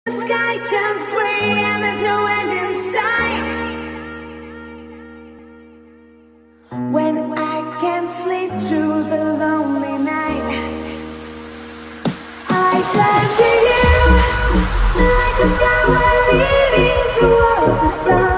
The sky turns gray and there's no end in sight. When I can't sleep through the lonely night, I turn to you like a flower leading toward the sun.